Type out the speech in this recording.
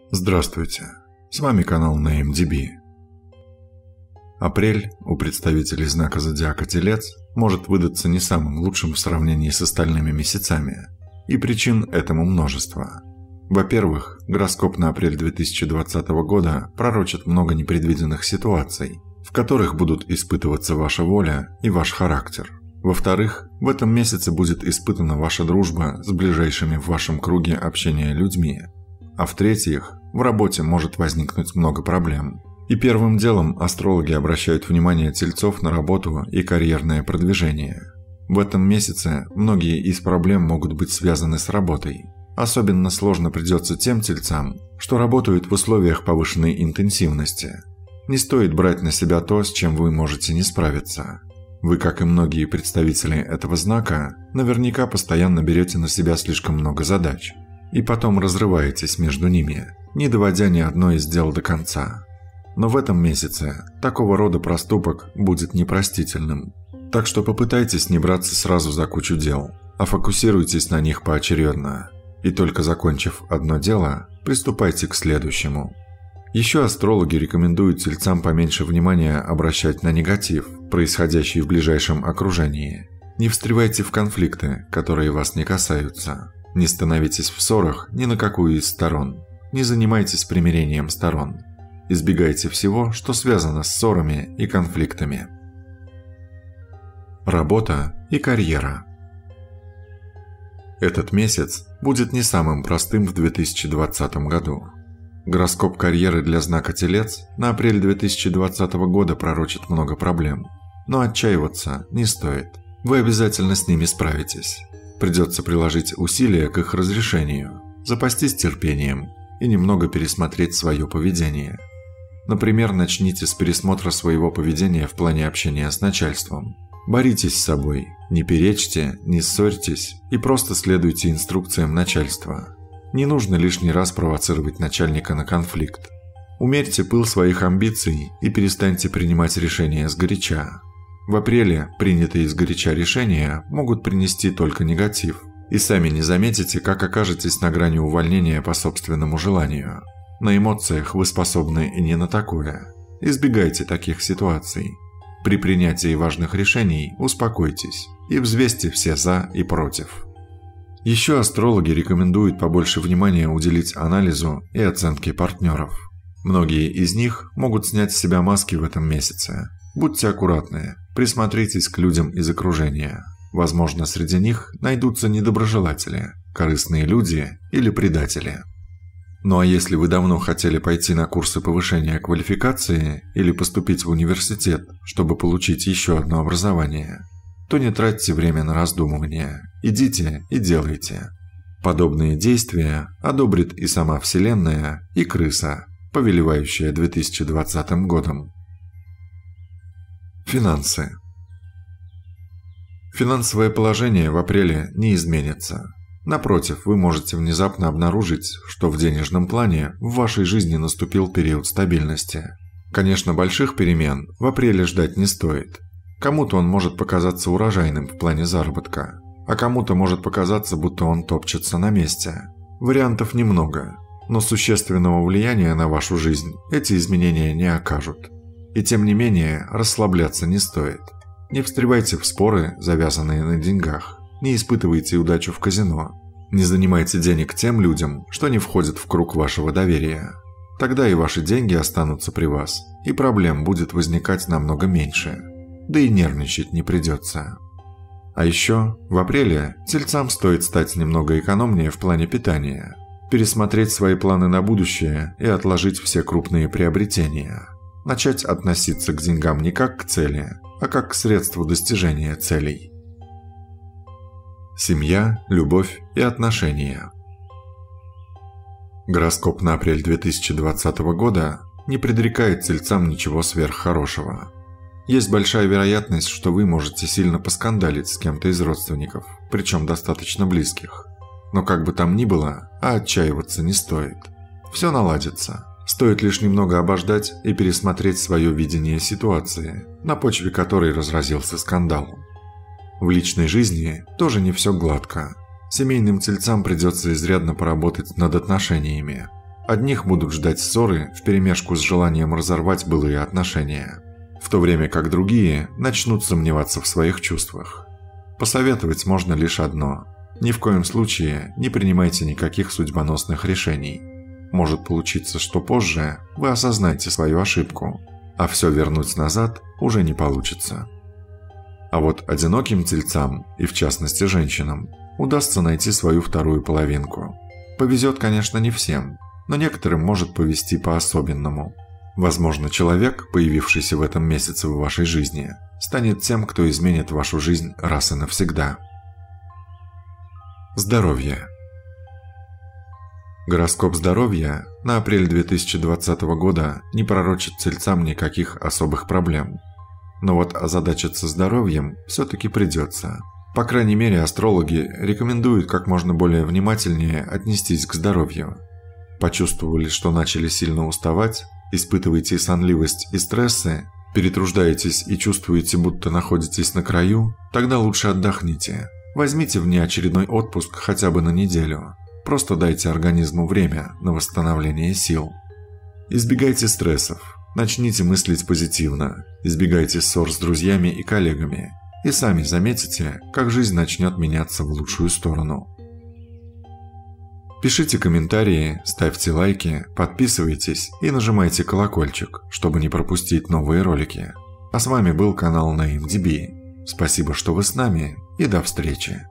Здравствуйте, с вами канал NameDB. Апрель у представителей знака зодиака Телец может выдаться не самым лучшим в сравнении с остальными месяцами, и причин этому множество. Во-первых, гороскоп на апрель 2020 года пророчит много непредвиденных ситуаций, в которых будут испытываться ваша воля и ваш характер. Во-вторых, в этом месяце будет испытана ваша дружба с ближайшими в вашем круге общения людьми. А в-третьих, в работе может возникнуть много проблем. И первым делом астрологи обращают внимание тельцов на работу и карьерное продвижение. В этом месяце многие из проблем могут быть связаны с работой. Особенно сложно придется тем тельцам, что работают в условиях повышенной интенсивности. Не стоит брать на себя то, с чем вы можете не справиться. Вы, как и многие представители этого знака, наверняка постоянно берете на себя слишком много задач. И потом разрываетесь между ними, не доводя ни одно из дел до конца. Но в этом месяце такого рода проступок будет непростительным. Так что попытайтесь не браться сразу за кучу дел, а фокусируйтесь на них поочередно. И только закончив одно дело, приступайте к следующему. Еще астрологи рекомендуют тельцам поменьше внимания обращать на негатив, происходящий в ближайшем окружении. Не встревайте в конфликты, которые вас не касаются. Не становитесь в ссорах ни на какую из сторон. Не занимайтесь примирением сторон. Избегайте всего, что связано с ссорами и конфликтами. Работа и карьера. Этот месяц будет не самым простым в 2020 году. Гороскоп карьеры для знака Телец на апрель 2020 года пророчит много проблем. Но отчаиваться не стоит. Вы обязательно с ними справитесь. Придется приложить усилия к их разрешению, запастись терпением и немного пересмотреть свое поведение. Например, начните с пересмотра своего поведения в плане общения с начальством. Боритесь с собой, не перечьте, не ссорьтесь и просто следуйте инструкциям начальства. Не нужно лишний раз провоцировать начальника на конфликт. Умерьте пыл своих амбиций и перестаньте принимать решения сгоряча. В апреле принятые сгоряча решения могут принести только негатив, и сами не заметите, как окажетесь на грани увольнения по собственному желанию. На эмоциях вы способны и не на такое. Избегайте таких ситуаций. При принятии важных решений успокойтесь и взвесьте все «за» и «против». Еще астрологи рекомендуют побольше внимания уделить анализу и оценке партнеров. Многие из них могут снять с себя маски в этом месяце. Будьте аккуратны, присмотритесь к людям из окружения. Возможно, среди них найдутся недоброжелатели, корыстные люди или предатели. Ну а если вы давно хотели пойти на курсы повышения квалификации или поступить в университет, чтобы получить еще одно образование, то не тратьте время на раздумывания. Идите и делайте. Подобные действия одобрит и сама Вселенная, и крыса, повелевающая 2020 годом. Финансы. Финансовое положение в апреле не изменится. Напротив, вы можете внезапно обнаружить, что в денежном плане в вашей жизни наступил период стабильности. Конечно, больших перемен в апреле ждать не стоит. Кому-то он может показаться урожайным в плане заработка, а кому-то может показаться, будто он топчется на месте. Вариантов немного, но существенного влияния на вашу жизнь эти изменения не окажут. И тем не менее, расслабляться не стоит. Не встревайте в споры, завязанные на деньгах. Не испытывайте удачу в казино. Не занимайте денег тем людям, что не входят в круг вашего доверия. Тогда и ваши деньги останутся при вас, и проблем будет возникать намного меньше. Да и нервничать не придется. А еще в апреле тельцам стоит стать немного экономнее в плане питания, пересмотреть свои планы на будущее и отложить все крупные приобретения. Начать относиться к деньгам не как к цели, а как к средству достижения целей. Семья, любовь и отношения. Гороскоп на апрель 2020 года не предрекает тельцам ничего сверххорошего. Есть большая вероятность, что вы можете сильно поскандалить с кем-то из родственников, причем достаточно близких. Но как бы там ни было, а отчаиваться не стоит. Все наладится. Стоит лишь немного обождать и пересмотреть свое видение ситуации, на почве которой разразился скандал. В личной жизни тоже не все гладко. Семейным тельцам придется изрядно поработать над отношениями. Одних будут ждать ссоры вперемешку с желанием разорвать былые отношения, в то время как другие начнут сомневаться в своих чувствах. Посоветовать можно лишь одно: ни в коем случае не принимайте никаких судьбоносных решений. Может получиться, что позже вы осознаете свою ошибку, а все вернуть назад уже не получится. А вот одиноким тельцам, и в частности женщинам, удастся найти свою вторую половинку. Повезет, конечно, не всем, но некоторым может повезти по-особенному. Возможно, человек, появившийся в этом месяце в вашей жизни, станет тем, кто изменит вашу жизнь раз и навсегда. Здоровье. Гороскоп здоровья на апрель 2020 года не пророчит тельцам никаких особых проблем. Но вот озадачиться здоровьем все-таки придется. По крайней мере, астрологи рекомендуют как можно более внимательнее отнестись к здоровью. Почувствовали, что начали сильно уставать, испытываете сонливость и стрессы, перетруждаетесь и чувствуете, будто находитесь на краю, тогда лучше отдохните. Возьмите внеочередной отпуск хотя бы на неделю. Просто дайте организму время на восстановление сил. Избегайте стрессов, начните мыслить позитивно, избегайте ссор с друзьями и коллегами, и сами заметите, как жизнь начнет меняться в лучшую сторону. Пишите комментарии, ставьте лайки, подписывайтесь и нажимайте колокольчик, чтобы не пропустить новые ролики. А с вами был канал NameDB. Спасибо, что вы с нами, и до встречи.